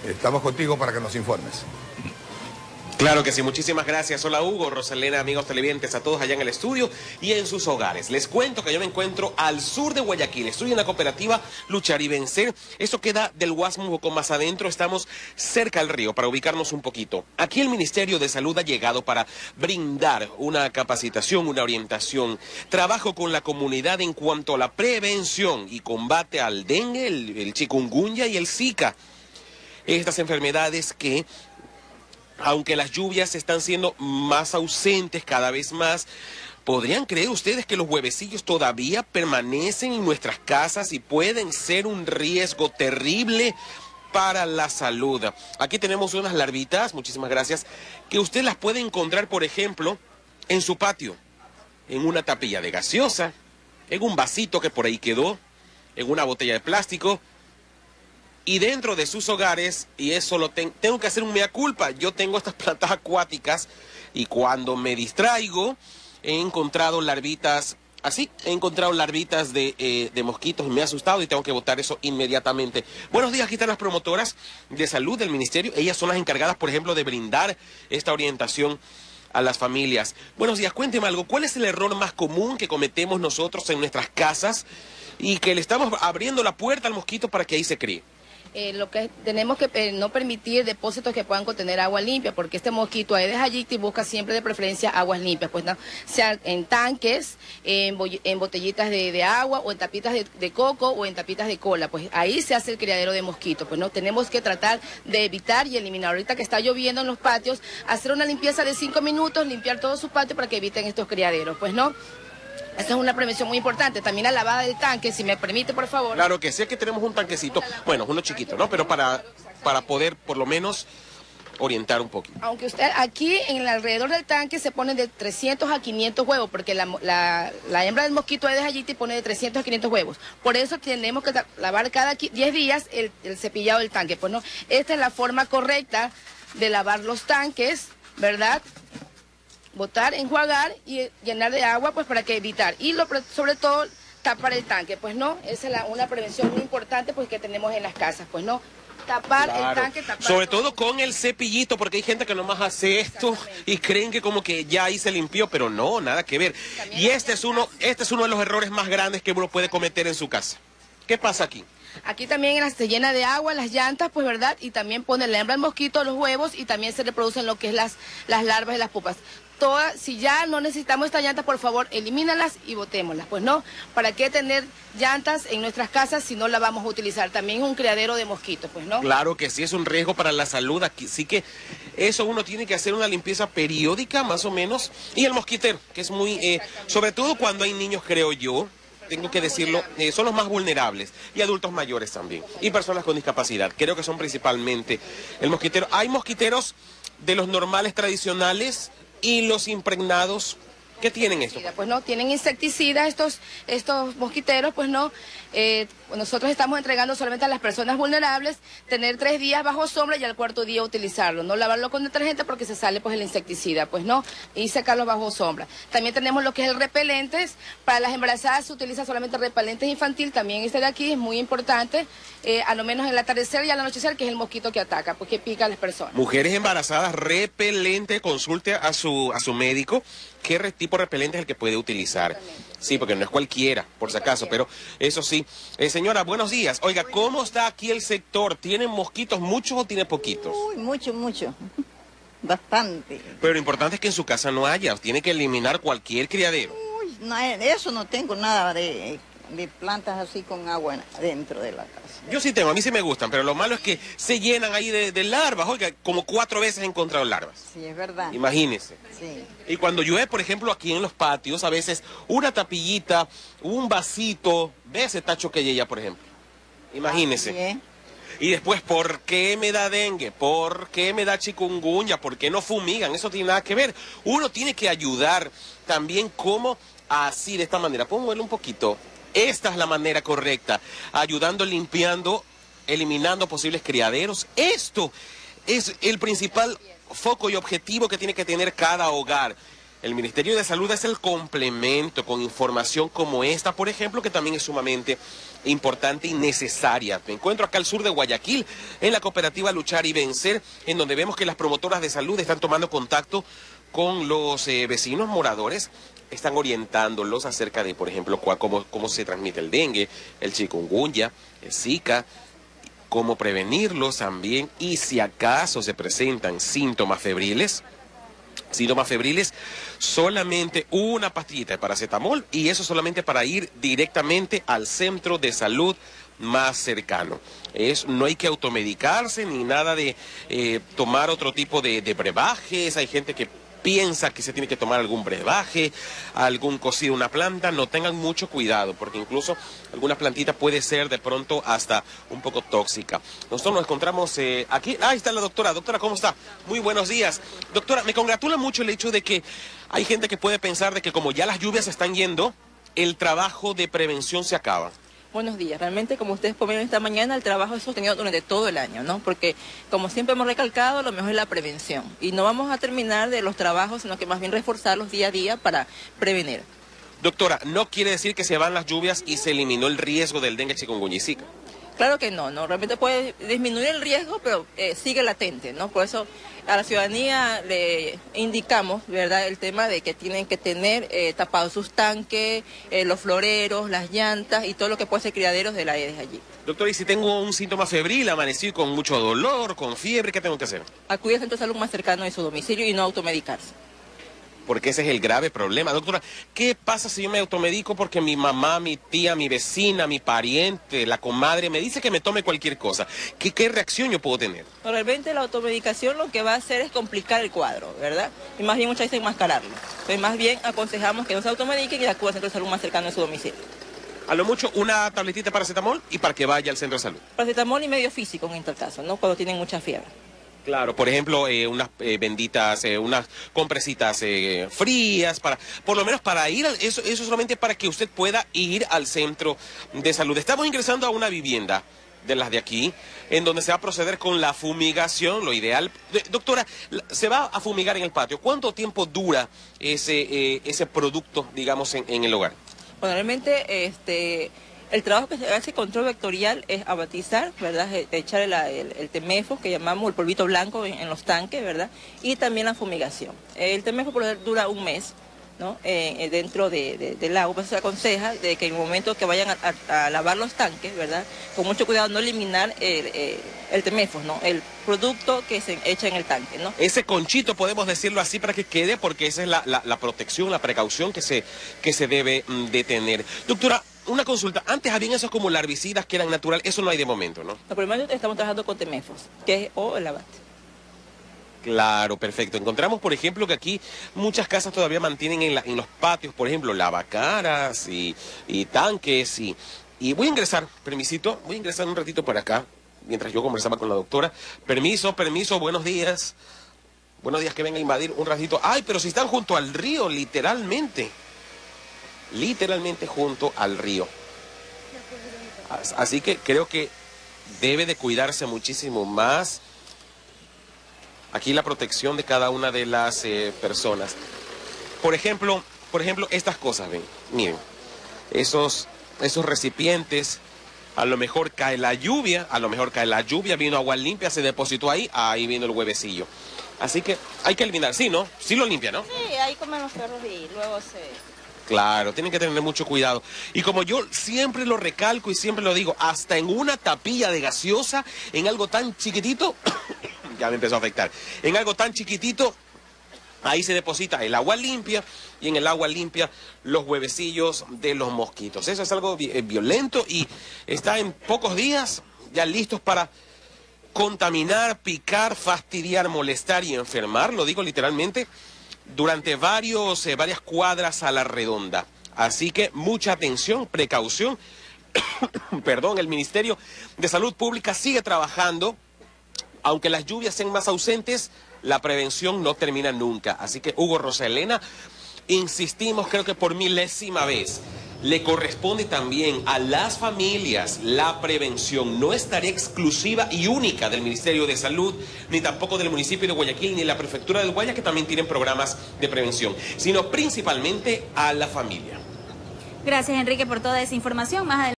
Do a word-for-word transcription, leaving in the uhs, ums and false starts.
estamos contigo para que nos informes. Claro que sí, muchísimas gracias. Hola Hugo, Rosalena, amigos televidentes, a todos allá en el estudio y en sus hogares. Les cuento que yo me encuentro al sur de Guayaquil. Estoy en la cooperativa Luchar y Vencer. Esto queda del Guasmo un poco más adentro. Estamos cerca al río para ubicarnos un poquito. Aquí el Ministerio de Salud ha llegado para brindar una capacitación, una orientación, trabajo con la comunidad en cuanto a la prevención y combate al dengue, el, el chikungunya y el zika. Estas enfermedades que, aunque las lluvias están siendo más ausentes cada vez más, ¿podrían creer ustedes que los huevecillos todavía permanecen en nuestras casas y pueden ser un riesgo terrible para la salud? Aquí tenemos unas larvitas, muchísimas gracias, que usted las puede encontrar, por ejemplo, en su patio, en una tapilla de gaseosa, en un vasito que por ahí quedó, en una botella de plástico, y dentro de sus hogares, y eso lo ten, tengo que hacer un mea culpa. Yo tengo estas plantas acuáticas y cuando me distraigo he encontrado larvitas, así, he encontrado larvitas de, eh, de mosquitos y me he asustado y tengo que botar eso inmediatamente. Buenos días, aquí están las promotoras de salud del ministerio. Ellas son las encargadas, por ejemplo, de brindar esta orientación a las familias. Buenos días, cuénteme algo. ¿Cuál es el error más común que cometemos nosotros en nuestras casas y que le estamos abriendo la puerta al mosquito para que ahí se críe? Eh, lo que tenemos que eh, no permitir depósitos que puedan contener agua limpia, porque este mosquito Aedes aegypti busca siempre de preferencia aguas limpias, pues no, sea en tanques, en, en botellitas de, de agua o en tapitas de, de coco o en tapitas de cola, pues ahí se hace el criadero de mosquitos, pues no, tenemos que tratar de evitar y eliminar. Ahorita que está lloviendo en los patios, hacer una limpieza de cinco minutos, limpiar todo su patio para que eviten estos criaderos, pues no. Esa es una prevención muy importante. También la lavada del tanque, si me permite, por favor. Claro que sí, que tenemos un tanquecito, bueno, uno chiquito, ¿no? Pero para, para poder, por lo menos, orientar un poquito. Aunque usted aquí, en el alrededor del tanque, se ponen de trescientos a quinientos huevos, porque la, la, la hembra del mosquito Aedes aegypti pone de trescientos a quinientos huevos. Por eso tenemos que lavar cada diez días el, el cepillado del tanque. Pues no, esta es la forma correcta de lavar los tanques, ¿verdad? Botar, enjuagar y llenar de agua, pues para que evitar. Y lo, sobre todo, tapar el tanque, pues no, esa es la, una prevención muy importante pues que tenemos en las casas, pues no, tapar claro. el tanque, tapar sobre todo, todo con el cepillito, porque hay gente que nomás hace esto y creen que como que ya ahí se limpió, pero no, nada que ver. También y este es uno, este es uno de los errores más grandes que uno puede cometer en su casa. ¿Qué pasa aquí? Aquí también se llena de agua las llantas, pues verdad, y también pone la hembra del mosquito, los huevos, y también se reproducen lo que es las, las larvas y las pupas. Todas, si ya no necesitamos estas llantas, por favor, elimínalas y botémoslas. Pues no, ¿para qué tener llantas en nuestras casas si no las vamos a utilizar? También es un criadero de mosquitos, pues no. Claro que sí, es un riesgo para la salud. Aquí sí que eso uno tiene que hacer una limpieza periódica, más o menos. Y el mosquitero, que es muy, eh, sobre todo cuando hay niños, creo yo, tengo que decirlo, eh, son los más vulnerables, y adultos mayores también, y personas con discapacidad. Creo que son principalmente el mosquitero. Hay mosquiteros de los normales tradicionales y los impregnados. ¿Qué tienen esto? Pues no, tienen insecticidas estos, estos mosquiteros, pues no. Eh, nosotros estamos entregando solamente a las personas vulnerables, tener tres días bajo sombra y al cuarto día utilizarlo. No lavarlo con detergente porque se sale pues el insecticida, pues no, y secarlo bajo sombra. También tenemos lo que es el repelentes. Para las embarazadas se utiliza solamente repelentes infantil, también este de aquí es muy importante, eh, a lo menos en el atardecer y al anochecer, que es el mosquito que ataca, pues que pica a las personas. Mujeres embarazadas, repelente, consulte a su, a su médico qué tipo de repelente es el que puede utilizar. Sí, porque no es cualquiera, por si acaso, pero eso sí. Eh, señora, buenos días. Oiga, ¿cómo está aquí el sector? ¿Tienen mosquitos muchos o tiene poquitos? Uy, mucho, mucho. Bastante. Pero lo importante es que en su casa no haya. Tiene que eliminar cualquier criadero. Uy, no, eso no tengo nada de, de plantas así con agua dentro de la casa. Yo sí tengo, a mí sí me gustan, pero lo malo es que se llenan ahí de, de larvas. Oiga, como cuatro veces he encontrado larvas. Sí, es verdad. Imagínese. Sí. Y cuando llueve, por ejemplo, aquí en los patios, a veces una tapillita, un vasito, ve ese tacho que hay ella, por ejemplo. Imagínese. Bien. Y después, ¿por qué me da dengue? ¿Por qué me da chikungunya? ¿Por qué no fumigan? Eso tiene nada que ver. Uno tiene que ayudar también como así, de esta manera. ¿Puedo moverlo un poquito? Esta es la manera correcta, ayudando, limpiando, eliminando posibles criaderos. Esto es el principal foco y objetivo que tiene que tener cada hogar. El Ministerio de Salud es el complemento con información como esta, por ejemplo, que también es sumamente importante y necesaria. Me encuentro acá al sur de Guayaquil, en la cooperativa Luchar y Vencer, en donde vemos que las promotoras de salud están tomando contacto con los eh, vecinos moradores, están orientándolos acerca de, por ejemplo, cómo, cómo se transmite el dengue, el chikungunya, el zika, cómo prevenirlos también, y si acaso se presentan síntomas febriles, síntomas febriles, solamente una pastillita de paracetamol, y eso solamente para ir directamente al centro de salud más cercano. Es, no hay que automedicarse ni nada de eh, tomar otro tipo de, de brebajes. Hay gente que piensa que se tiene que tomar algún brebaje, algún cocido, una planta. No, tengan mucho cuidado, porque incluso algunas plantitas puede ser de pronto hasta un poco tóxica. Nosotros nos encontramos eh, aquí. Ah, ahí está la doctora. Doctora, ¿cómo está? Muy buenos días. Doctora, me congratula mucho el hecho de que hay gente que puede pensar de que como ya las lluvias se están yendo, el trabajo de prevención se acaba. Buenos días. Realmente, como ustedes comieron esta mañana, el trabajo es sostenido durante todo el año, ¿no? Porque, como siempre hemos recalcado, lo mejor es la prevención. Y no vamos a terminar de los trabajos, sino que más bien reforzarlos día a día para prevenir. Doctora, ¿no quiere decir que se van las lluvias y se eliminó el riesgo del dengue, chikungunya y zika? Claro que no, no, realmente puede disminuir el riesgo, pero eh, sigue latente, ¿no? Por eso a la ciudadanía le indicamos, ¿verdad?, el tema de que tienen que tener eh, tapados sus tanques, eh, los floreros, las llantas y todo lo que puede ser criaderos de la Aedes aegypti. Doctor, y si tengo un síntoma febril, amanecí con mucho dolor, con fiebre, ¿qué tengo que hacer? Acudir al centro de salud más cercano de su domicilio y no automedicarse. Porque ese es el grave problema. Doctora, ¿qué pasa si yo me automedico porque mi mamá, mi tía, mi vecina, mi pariente, la comadre me dice que me tome cualquier cosa? ¿Qué, qué reacción yo puedo tener? Realmente la automedicación lo que va a hacer es complicar el cuadro, ¿verdad? Y más bien muchas veces enmascararlo. Entonces más bien aconsejamos que no se automediquen y acuda al centro de salud más cercano de su domicilio. A lo mucho una tabletita de paracetamol y para que vaya al centro de salud. Paracetamol y medio físico en tal caso, ¿no? Cuando tienen mucha fiebre. Claro, por ejemplo, eh, unas eh, benditas, eh, unas compresitas eh, frías, para, por lo menos para ir, al, eso, eso solamente para que usted pueda ir al centro de salud. Estamos ingresando a una vivienda de las de aquí, en donde se va a proceder con la fumigación, lo ideal. Doctora, se va a fumigar en el patio. ¿Cuánto tiempo dura ese, eh, ese producto, digamos, en, en el hogar? Bueno, realmente, este... el trabajo que se hace control vectorial es abatizar, ¿verdad? Echar el, el, el temefo, que llamamos el polvito blanco en, en los tanques, ¿verdad? Y también la fumigación. El temefo por lo general dura un mes, ¿no? Eh, dentro de, de, del agua, pues se aconseja de que en el momento que vayan a, a, a lavar los tanques, ¿verdad? Con mucho cuidado no eliminar el, el, el temefo, ¿no? El producto que se echa en el tanque, ¿no? Ese conchito, podemos decirlo así para que quede, porque esa es la, la, la protección, la precaución que se, que se debe mm, de tener. Doctora, una consulta, antes habían esos como larvicidas que eran naturales, eso no hay de momento, ¿no? No, por el momento estamos trabajando con temefos, que es o el abate. Claro, perfecto. Encontramos, por ejemplo, que aquí muchas casas todavía mantienen en, la, en los patios, por ejemplo, lavacaras y, y tanques. Y, y voy a ingresar, permisito, voy a ingresar un ratito por acá, mientras yo conversaba con la doctora. Permiso, permiso, buenos días. Buenos días, que venga a invadir un ratito. Ay, pero si están junto al río, literalmente. Literalmente junto al río. Así que creo que debe de cuidarse muchísimo más aquí la protección de cada una de las eh, personas. Por ejemplo, por ejemplo, estas cosas, ven, miren, esos, esos recipientes, a lo mejor cae la lluvia, a lo mejor cae la lluvia, vino agua limpia, se depositó ahí, ahí vino el huevecillo. Así que hay que eliminar, sí, ¿no? Sí lo limpia, ¿no? Sí, ahí comen los perros y luego se... Claro, tienen que tener mucho cuidado. Y como yo siempre lo recalco y siempre lo digo, hasta en una tapilla de gaseosa, en algo tan chiquitito, ya me empezó a afectar, en algo tan chiquitito, ahí se deposita el agua limpia y en el agua limpia los huevecillos de los mosquitos. Eso es algo violento y está en pocos días ya listos para contaminar, picar, fastidiar, molestar y enfermar, lo digo literalmente, durante varios, eh, varias cuadras a la redonda. Así que mucha atención, precaución. Perdón, el Ministerio de Salud Pública sigue trabajando. Aunque las lluvias sean más ausentes, la prevención no termina nunca. Así que, Hugo, Rosa Elena, insistimos, creo que por milésima vez, le corresponde también a las familias la prevención. No es tarea exclusiva y única del Ministerio de Salud, ni tampoco del municipio de Guayaquil, ni la prefectura del Guaya, que también tienen programas de prevención, sino principalmente a la familia. Gracias, Enrique, por toda esa información. Más adelante